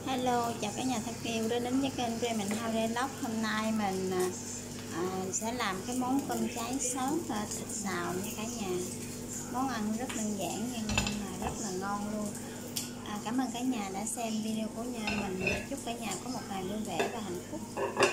Hello, chào cả nhà thân yêu đến với kênh Bremen Myvillage. Hôm nay mình sẽ làm cái món cơm cháy sốt thịt xào nha cả nhà. Món ăn rất đơn giản nhưng mà rất là ngon luôn. Cảm ơn cả nhà đã xem video của mình. Chúc cả nhà có một ngày vui vẻ và hạnh phúc.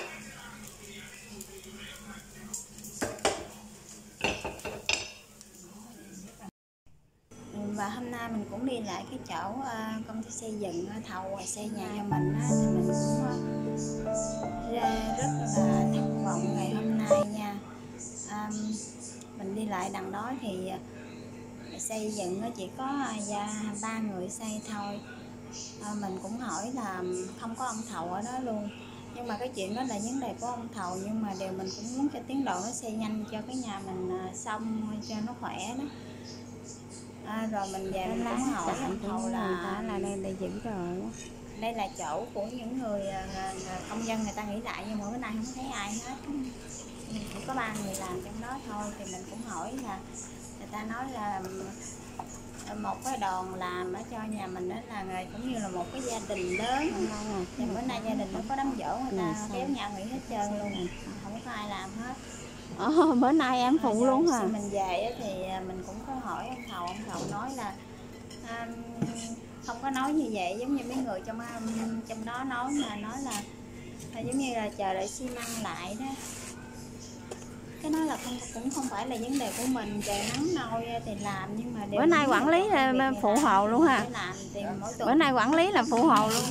Và hôm nay mình cũng đi lại cái chỗ công ty xây dựng thầu xây nhà cho mình thì mình cũng rất là thất vọng ngày hôm nay nha. Mình đi lại đằng đó thì xây dựng nó chỉ có 3 người xây thôi. Mình cũng hỏi là không có ông thầu ở đó luôn, nhưng mà cái chuyện đó là vấn đề của ông thầu, nhưng mà điều mình cũng muốn cho tiến độ nó xây nhanh cho cái nhà mình xong cho nó khỏe đó. Rồi mình về mình cũng hỏi ông thầu là đây giữ rồi, đây là chỗ của những người công dân người ta nghỉ lại, nhưng mà bữa nay không thấy ai hết, chỉ có 3 người làm trong đó thôi. Thì mình cũng hỏi là người ta nói là một cái đoàn làm ở cho nhà mình đó là cũng như là một cái gia đình lớn, thì bữa nay gia đình nó có đám giỗ, người ta kéo nhau nghỉ hết trơn luôn, không có ai làm hết. Bữa nay em phụ luôn hả? Khi mình về thì mình cũng có hỏi ông thầu nói là không có nói như vậy giống như mấy người trong đó nói, mà nói là giống như là chờ đợi xi măng lại đó. Cái nói là cũng không phải là vấn đề của mình, trời nắng nôi thì làm, nhưng mà bữa nay quản lý là phụ hồ luôn ha. Bữa nay quản lý là phụ hồ luôn.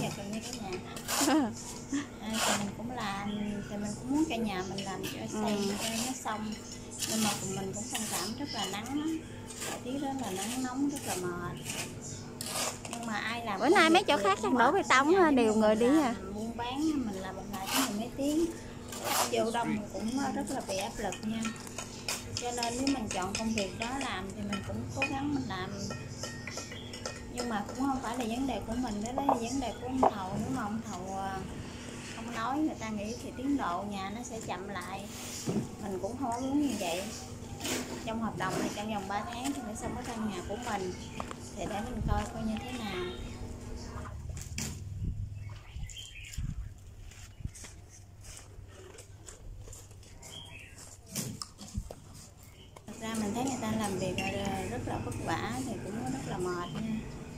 Thì mình cũng làm, thì mình cũng muốn cho nhà mình làm cho xây cho nó xong, nhưng mà mình cũng thông cảm rất là nắng lắm, thời tiết rất là nắng nóng, rất là mệt. Nhưng mà ai làm bữa nay mấy chỗ khác chắc đổ bê tông đều người đi à. Buôn bán mình làm một ngày có mười mấy tiếng, vô đông cũng rất là bị áp lực nha. Cho nên nếu mình chọn công việc đó làm thì mình cũng cố gắng mình làm, nhưng mà cũng không phải là vấn đề của mình, đó là vấn đề của ông thầu. Nếu mà ông thầu không nói, người ta nghĩ thì tiến độ nhà nó sẽ chậm lại. Mình cũng không muốn như vậy. Trong hợp đồng thì trong vòng 3 tháng thì phải xong cái căn nhà của mình, thì để mình coi như thế nào. Thật ra mình thấy người ta làm việc rất là vất vả thì cũng rất là mệt nha.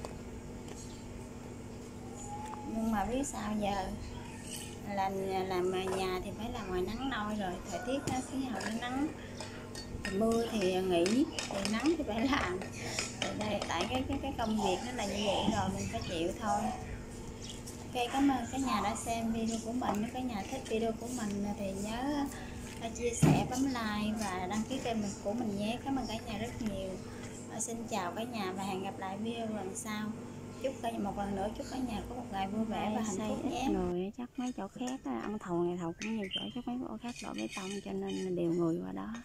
Nhưng mà biết sao giờ, làm nhà thì phải làm ngoài nắng nôi, rồi thời tiết nó khí hậu nó nắng, thì mưa thì nghỉ, thì nắng thì phải làm. Thì đây, tại cái công việc nó là như vậy rồi, mình phải chịu thôi. Ok, cảm ơn cả nhà đã xem video của mình. Nếu cả nhà thích video của mình thì nhớ chia sẻ, bấm like và đăng ký kênh của mình nhé. Cảm ơn cả nhà rất nhiều. Xin chào cả nhà và hẹn gặp lại video lần sau. Chúc cả nhà một lần nữa, chúc cả nhà có một ngày vui vẻ và hạnh phúc nhé. Người chắc mấy chỗ khác ăn thầu này thầu cũng nhiều chỗ, chắc mấy chỗ khác đổ bê tông cho nên đều người qua đó.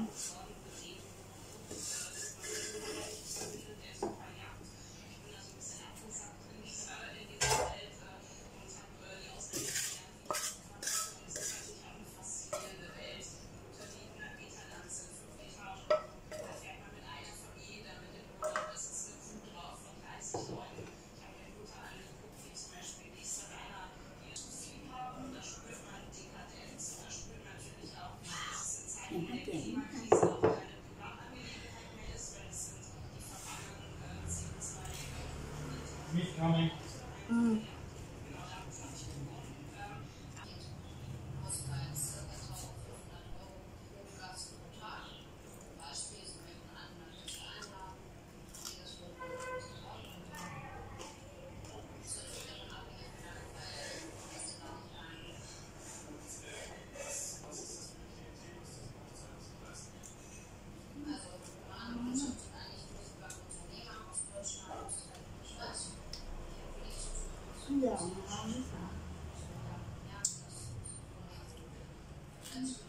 Nhìn hấp dẫn ha. Giòn ngon quá sợ.